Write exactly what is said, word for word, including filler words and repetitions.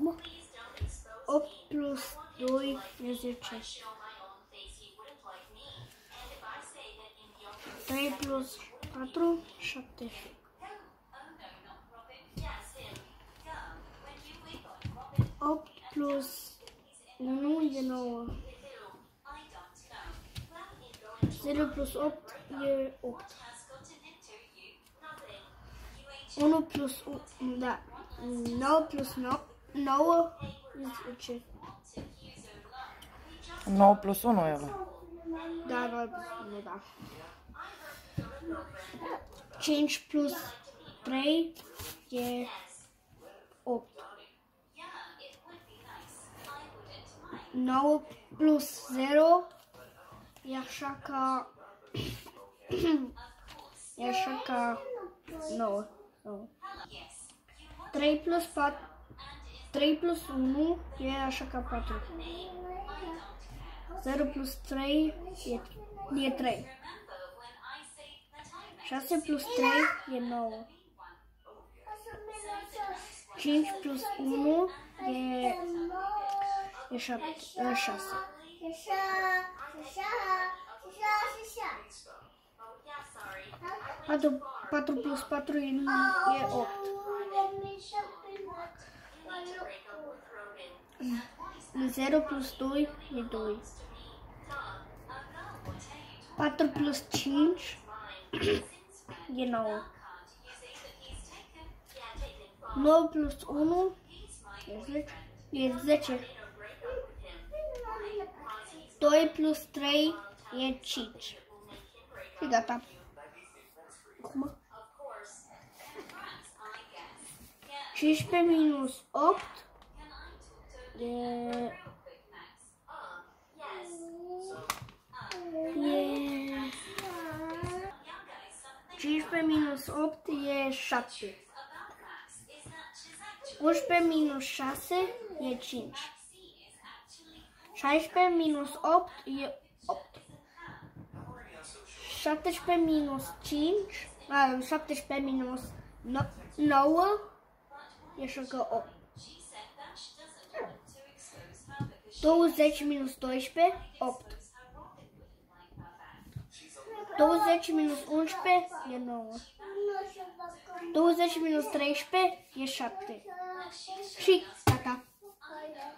Acum opt plus doi e zece. trei plus patru, șapte. opt plus unu e nouă. zero plus opt e opt. unu plus unu, da, nouă plus nouă e zece. nouă plus unu e ăla. Da, nouă plus unu, da. cinci plus trei e opt. nouă plus zero e așa ca e așa ca nouă. trei plus patru, trei plus unu e așa ca patru. zero plus trei e, e trei. șase plus trei e nouă. cinci plus unu e, e șase. patru, patru plus patru e, e opt. zero plus doi e doi. patru plus cinci e nouă. nouă plus unu e zece. E zece. doi plus trei e cinci. Și gata. Acum. cincisprezece minus opt e... e... cincisprezece minus opt e șapte. unsprezece minus șase e cinci. șaisprezece minus opt e opt. șaptesprezece minus cinci, a, șaptesprezece minus nouă e așa că opt. douăzeci minus doisprezece, opt. douăzeci minus unsprezece e nouă. douăzeci minus treisprezece e șapte. Și gata.